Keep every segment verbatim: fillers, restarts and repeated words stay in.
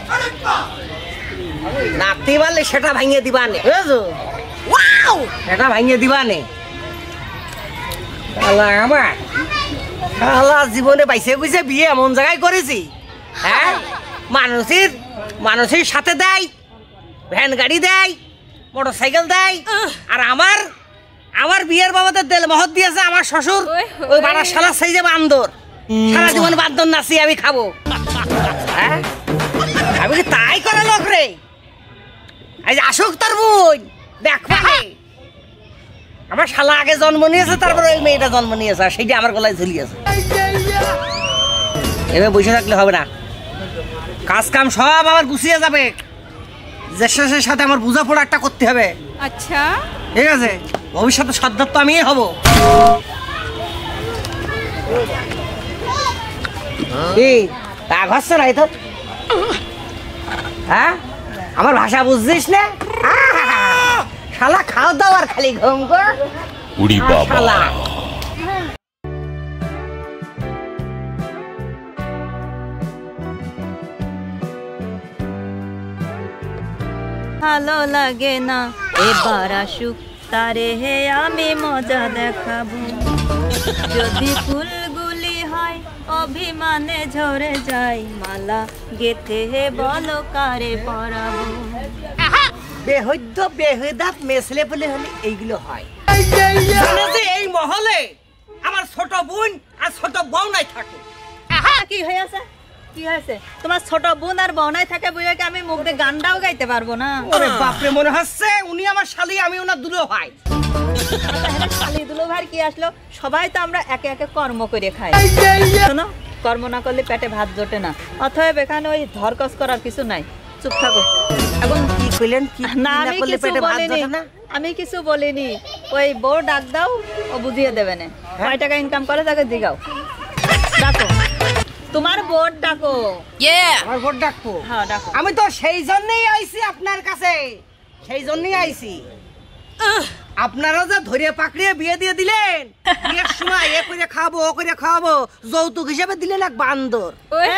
নাতি বললে সেটা ভাঙিয়ে দিবানে বুঝছো ওয়াও সেটা ভাঙিয়ে দিবানে আল্লাহ আমার আল্লাহ জীবনে বাইসে বুঝে বিয়ে এমন জায়গায় করেছি হ্যাঁ মানুষের মানুষের সাথে দেয় ভ্যান গাড়ি দেয় মোটর সাইকেল দেয় আর আমার আমার বিয়ের বাবাতে দেল মহৎ দিয়েছে আমার শ্বশুর ওই বাড়ার শালা সেই যে বান্দর সারা জীবন বান্দর নাচি আমি খাবো হ্যাঁ আমি কি তাই করে লোক রে আজ আসুক তোর বোন দেখ আমার শালা আগে জন্ম নিয়েছে তারপরে ওই মেয়েটা জন্ম নিয়েছে আর সেইটা আমার গলায় ঝুলিয়েছে এভাবে বসে থাকলে হবে না কাজ কাম সব আমার গুছিয়ে যাবে জ্যেষ্ঠের সাথে আমার বোঝাপড়া একটা করতে হবে আচ্ছা ঠিক আছে ভবিষ্যতে সর্দার তো আমিই হব এই তা ঘরছে নাই তোর হ্যাঁ আমার ভাষা বুঝছিস না শালা খাও দাও আর খালি ঘুম কর উড়ি বাবা ভালো লাগে না এবার আসুক তারে হে আমি মজা দেখাবো যদি ফুলগুলি হয় অভিমানে ঝরে যায় মালা গেথে হে বলো কারে পরাবো বেহদ্য বেহদাত মেসলে বলে হলে এইগুলো হয় এই মহলে আমার ছোট বোন আর ছোট বউ নাই থাকে কি হয়েছে কি হয়েছে তোমার ছোট বোন আর বউনাই থাকে বুঝে কি আমি মুখ দিয়ে গানটাও গাইতে পারবো না ওরে বাপরে মনে হচ্ছে উনি আমার শালি আমি ওনার দুলো ভাই শালি দুলো ভাই কি আসলো সবাই তো আমরা একে একে কর্ম করে খাই শোনো কর্ম না করলে পেটে ভাত জোটে না অতএব এখানে ওই ধরকস করার কিছু নাই চুপ থাকো এখন কি কইলেন কি না আমি কিছু বলিনি আমি কিছু বলিনি ওই বউ ডাক দাও ও বুঝিয়ে দেবে না কয় টাকা ইনকাম করে তাকে দিগাও ডাকো তোমার বোর্ড ডাকো আমার বোর্ড ডাকবো হ্যাঁ ডাকো আমি তো সেই জন্যই আইছি আপনার কাছে সেই জন্যই আইছি আপনারা যে ধরে পাকড়িয়ে বিয়ে দিয়ে দিলেন বিয়ের সময় এ করে খাবো ও করে খাবো যৌতুক হিসেবে দিলেন এক বান্দর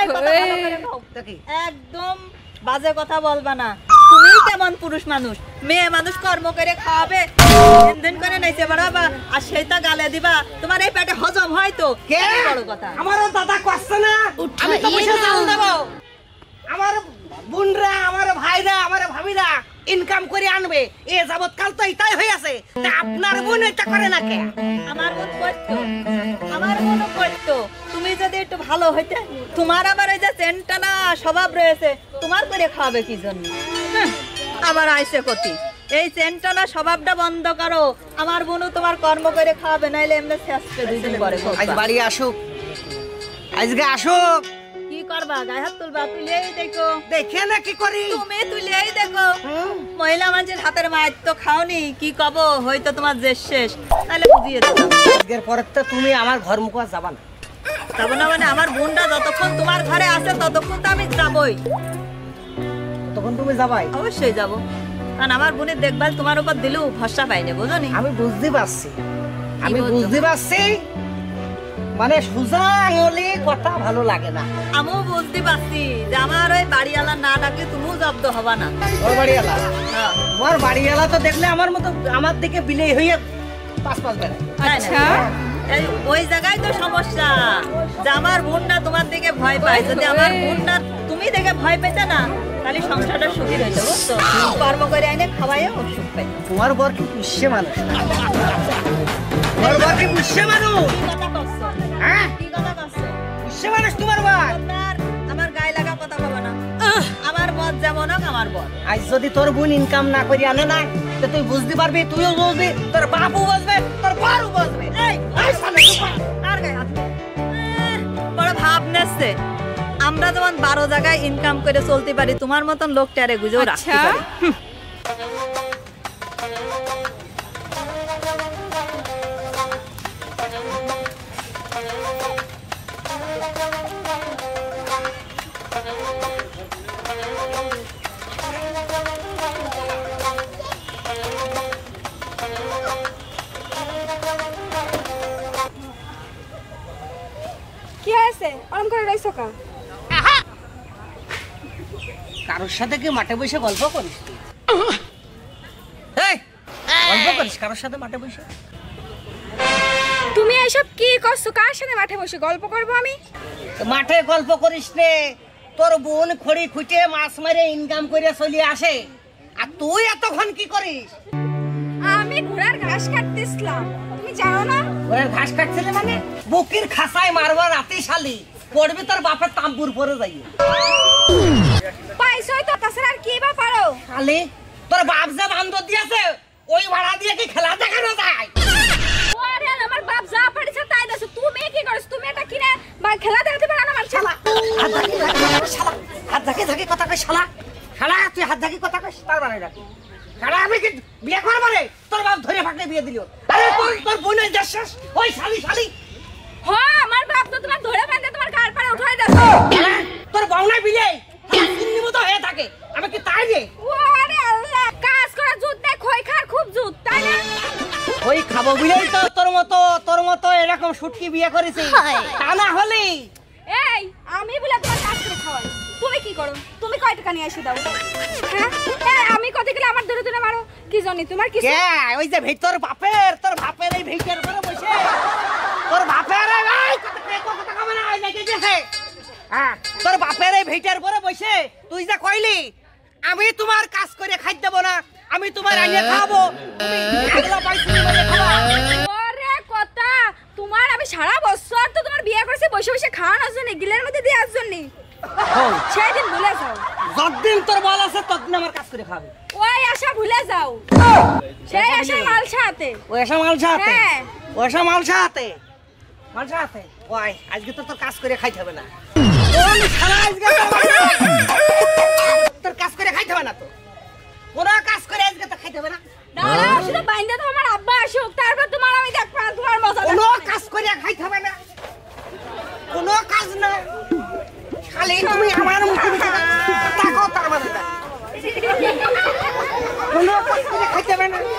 একদম বাজে কথা বলবা না তুমি কেমন পুরুষ মানুষ মেয়ে মানুষ কর্ম করে খাওয়াবে দিন করে নাইতে পারবা আর সেটা গালে দিবা তোমার এই পেটে হজম হয় তো কে বড় কথা আমারও দাদা কষ্ট না আমি তো পয়সা চাল দেব আমার বোনরা আমার ভাইরা আমার ভাবিরা ইনকাম করে আনবে এ যাবত কাল তো এটাই হই আছে তা আপনার বোন এটা করে না কে আমার বোন করতো আমার বোন করতো তুমি যদি একটু ভালো হইতে তোমার আবার এই যে চেনটানা স্বভাব রয়েছে তোমার করে খাওয়াবে কি জন্য আবার আইসে কতি এই চেনটানা স্বভাবটা বন্ধ করো আমার বোনও তোমার কর্ম করে খাওয়াবে নাইলে এমনি শেষে দুই দিন পরে আজ বাড়ি আসুক আজকে আসুক কি করবা গায়ে হাত তুলবা তুলেই দেখো দেখে না কি করি তুমি তুলেই দেখো মহিলা মানুষের হাতের মায়ের তো খাওনি কি কব হয়তো তোমার যে শেষ তাহলে বুঝিয়ে দেবো আজকের পরে তো তুমি আমার ঘর মুখ যাবা না যাবো না মানে আমার বোনটা যতক্ষণ তোমার ঘরে আছে ততক্ষণ তো আমি যাবই তখন তুমি যাবাই অবশ্যই যাবো কারণ আমার বোনের দেখভাল তোমার উপর দিলেও ভরসা পাইনি বুঝো নি আমি বুঝতে পারছি আমি বুঝতে পারছি মানে সুজা আঙুলে কথা ভালো লাগে না আমিও বুঝতে পারছি যে আমার ওই বাড়িওয়ালা না ডাকে তুমিও জব্দ হবা না ওর বাড়িওয়ালা তোমার বাড়িওয়ালা তো দেখলে আমার মতো আমার দিকে বিলেই হয়ে পাঁচ পাঁচ বেড়ায় আচ্ছা ওই জায়গায় তো সমস্যা যে আমার বোনটা তোমার দিকে ভয় পায় যদি আমার বোনটা তুমি দেখে ভয় পেতে না তাহলে সংসারটা সুখী হইতো বুঝছো কর্ম করে এনে খাওয়াইও সুখ পাই তোমার বর কি পুষ্যে মানুষ তোমার বর কি পুষ্যে মানুষ কথা করছো হ্যাঁ কি কথা করছো পুষ্যে মানুষ তোমার বর আমার গায়ে লাগা কথা বলো না আমার বর যেমন হোক আমার বর আজ যদি তোর বোন ইনকাম না করি আনে না তো তুই বুঝতে পারবি তুইও বুঝবি তোর বাপও বুঝবে তোর বরও বুঝবে আর গায়ে হাত বড় ভাব নেছে আমরা যেমন বারো জায়গায় ইনকাম করে চলতে পারি তোমার মতন লোকটারে গুজেও রাখতে পারি কি হয়েছে ওরম করে রইছো কা কারোর সাথে কি মাঠে বসে গল্প করিস তুই? এই, গল্প করিস কারোর সাথে মাঠে বসে? তুমি এইসব কি করছো? কার সাথে মাঠে বসে গল্প করবো আমি? মাঠে গল্প করিস নে, তোর বোন খড়ি খুঁটে মাছ মারে ইনকাম করে চলে আসে, আর তুই এতক্ষণ কি করিস? আমি ঘোড়ার ঘাস কাটতেছিলাম, তুমি জানো না? ওরা ঘাস কাটছিলে মানে বুকির খাসায় মারবার রাতে শালি পড়বি তোর বাপের তাম্বুর পরে যাই। পাইছই তো, তাছাড়া আর কি বা পারো? শালি তোর বাপ যে বান্ধব দিয়েছে ওই ভাড়া দিয়ে কি খেলা দেখানো যায়? ওরে আমার বাপ যা পারিছে তাই দাও, তুমি কি করছ? তুমি এটা কিনে বা খেলা দেখাতে পারো না আমার শালা? হাত ধাকি শালা, হাত ধাকি ধাকি কথা কই শালা, শালা তুই হাত ধাকি কথা কইস তার মানে রাখ শালা। আমি কি বিয়ে করব রে? তোর বাপ ধরে ফাঁকলে বিয়ে দিল। আরে তোর তোর বোনের দেশ শেষ ওই শালি শালি। হ্যাঁ আমার বাপ তো তোমার ধরে বাঁধে তোমার কার পারে উঠাই দাও। তোর বউনা বিলে চিন্নি মতো হয়ে থাকে, আমি কি তাই রে? ওরে আল্লাহ, কাজ করা জুত নাই, খই খার খুব জুত, তাই না? ওই খাবো বিলেই তো তোর মতো তোর মতো এরকম শুটকি বিয়ে করেছি, তা না হলে এই আমি বলে তোমার কাজ করে খাওয়াই, তুমি কি করো? তুমি কয় টাকা নিয়ে এসে দাও? হ্যাঁ হ্যাঁ আমি কত গেলে আমার ধরে ধরে মারো, কি জানি তোমার কি? কে ওই যে ভিতর বাপের তোর বাপের এই ভিতর করে বসে তোর বাপের এই কথা কবে না ওই নাকি গেছে। হ্যাঁ তোর বাপের এই ভিতর করে বসে তুই যে কইলি আমি তোমার কাজ করে খাইতে দেব না, আমি তোমার আইনে খাবো, তুমি আগলা পাইছি বলে খাবা। ওরে কথা, তোমার আমি সারা বছর তো তোমার বিয়ে করেছি বসে বসে খাওয়ানোর জন্য, গিলের মধ্যে দেওয়ার জন্য। সেই দিন ভুলে যাও, যতদিন তোর বল আছে ততদিন আমার কাজ করে খাবে। ওই আশা ভুলে যাও, সেই আশায় মালসা হাতে। ওই আশা মালসা হাতে, হ্যাঁ। ওই আশা মালসা হাতে, মালসা হাতে। ওই আজকে তো তোর কাজ করে খাইতে হবে না, ওই শালা আজকে তোর কাজ করে খাইতে হবে না, তো কোনো কাজ করে আজকে তো খাইতে হবে না। দাঁড়াও, শুধু বাইন্দা তো আমার আব্বা আসুক, তারপর তোমার আমি দেখবো না, তোমার মজা কোনো দেখবো না। কাজ করে খাইতে হবে না, কোনো কাজ না, খালি তুমি আমার মুখে মুখে তাকো তার মানে না। কোনো কাজ করে খাইতে হবে না,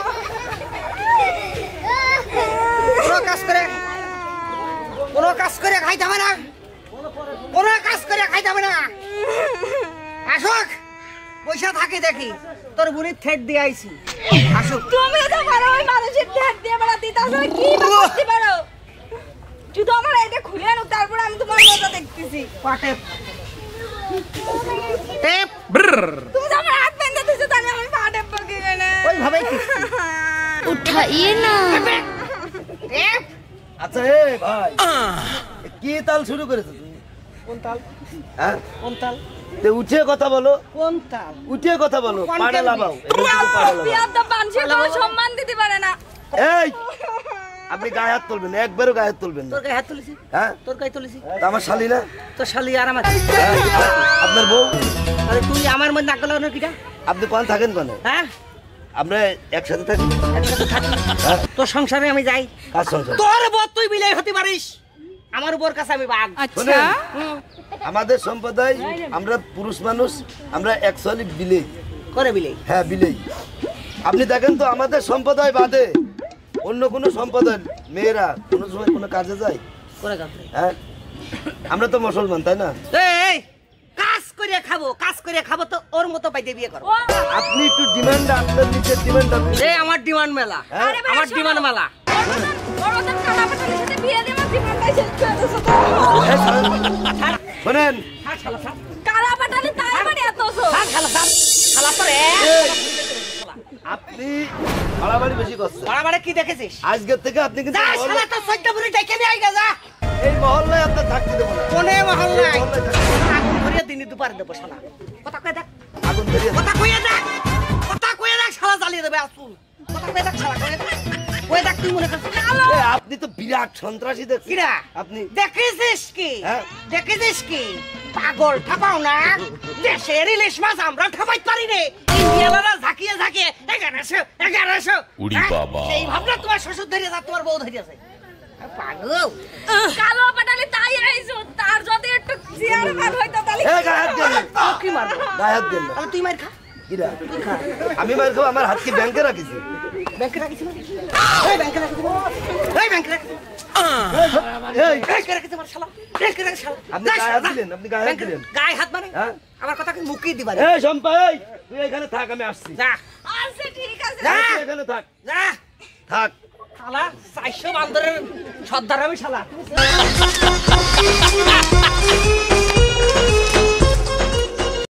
কোনো কাজ করে কোনো কাজ করে খাইতে হবে না, কোনো কাজ করে খাইতে হবে না। আসুক পয়সা থাকে দেখি তোর বুড়ির থেট দিয়ে আইছি, আসুক। তুমি তো পারো ওই মানুষের ধ্যান দিয়ে বেড়াতে, তাহলে কি বা করতে পারো? শুধু আমার এটা খুলে আনো, তারপর আমি তোমার মজা দেখতেছি। পাটে টেপ তুমি তো আমার হাত বেঁধে দিছো, তাহলে আমি পা টেপ করতে গেলে ওইভাবেই উঠাইয়ে না। টেপ আচ্ছা এ ভাই কি তাল শুরু করেছো তুমি? কোন তাল? হ্যাঁ কোন তাল? তে উঠে কথা বলো, কোন তাল? উঠে কথা বলো, কোন পাড়ে তাল? লাগাও। বিয়ার তো বানছে, কোনো সম্মান দিতে পারে না। এই আপনি গায়ে হাত তুলবেন, একবারও গায়ে হাত তুলবেন না। তোর গায়ে হাত তুলেছি, হ্যাঁ তোর গায়ে তুলেছি, তা আমার শালি না? তোর শালি আর আমার। হ্যাঁ, আপনার বউ? আরে তুই আমার মধ্যে নাক গলানো কিটা? আপনি কোন থাকেন কোন? হ্যাঁ আমরা একসাথে থাকি। একসাথে থাকি। হ্যাঁ, তোর সংসারে আমি যাই, কার সংসার? তোর বর তুই বিলাই হতে পারিস, আমার বর কাছে আমি বাঘ। শোনেন, হুম, আমাদের সম্প্রদায় আমরা পুরুষ মানুষ, আমরা অ্যাকচুয়ালি বিলেই। করে বিলাই। হ্যাঁ বিলেই। আপনি দেখেন তো আমাদের সম্প্রদায় বাদে অন্য কোনো সম্প্রদায় মেয়েরা কোনো সময় কোনো কাজে যায়? করে কাজ। হ্যাঁ আমরা তো মুসলমান তাই না? এই কাজ করে খাবো, কাজ করে খাবো তো ওর মতো পাইতে বিয়ে করো। আপনি একটু ডিমান্ড, আপনার নিচের ডিমান্ড আপনি। এই আমার ডিমান্ড মেলা, হ্যাঁ? আরে ভাই, আমার শোনো। ডিমান্ড মেলা। ওর মতন কালা পাতালের সাথে বিয়ে দিয়ে আমার জীবনটাই শেষ করে দিছো তো। এই শোনেন, শোনেন ছাড় শালা, ছাড়। কালা পাতালে তাই আমার এত শোক। ছাড় শালা, ছাড়। শালা তোর এক। এই, আপনি বাড়াবাড়ি বেশি করছেন। বাড়াবাড়ি কি দেখেছিস? আজকের থেকে আপনি কিন্তু যা মহল্লা- শালা তোর চৈদ্দ বুড়ি ডেকে নিয়ে আইগা যা। এই মহল্লায় আপনার থাকতে দেবো না। কোনে মহল্লায়? এই মহল্লায় থাকতে- আগুন ধরিয়ে দিনে দুপারে দেবো শালা। কথা কয়ে দেখ, আগুন ধরিয়ে দেন। কথা কয়ে দেখ, কথা কয়ে দেখ, শালা জ্বালিয়ে দেবে আসুন। কথা কয়ে দেখ শালা, কয়ে দেখ। কয়ে দেখ তুই মনে করছিস কালো। এই, আপনি তো বিরাট সন্ত্রাসী দেখছেন। কিরা? আপনি দেখেছিস কি? হ্যাঁ। দেখেছিস কি? পাগল ঠাপাও না, দেশের ইলিশ মাছ আমরা ঠাপাইতে পারি রে। ইন্ডিয়ালারা ঝাঁকিয়ে ঝাঁকিয়ে এগারোশো এগারোশো। উড়ি হ্যাঁ? বাবা। সেই ভাবনা তোমার শ্বশুর ধরিয়ে যা, তোমার বউ ধরিয়েছে। পাগল। কালো পাতালে তাই আইছো, তার যদি একটু জিয়ার মান হইতো তাহলে এই গায়ে হাত দেন না। ও কি মারবো? গায়ে হাত দেন না। তাহলে তুই মার খা। কিরা? আমি মার খাবো, আমার হাত কি ব্যাংকে রাখিছি? ব্যাংকে রাখিস না এই ব্যাংকে রাখিস এই ব্যাংকে রাখিস এই ব্যাংকে রাখিস আমার শালা ব্যাংকে রাখিস শালা আপনি গায়ে হাত দিলেন আপনি গায়ে হাত দিলেন গায়ে হাত মানে হ্যাঁ আমার কথা কি মুখে দিবা এই শম্পা এই তুই এখানে থাক আমি আসছি যা আচ্ছা ঠিক আছে যা তুই এখানে থাক যা থাক শালা চারশো বান্দরের সর্দার আমি শালা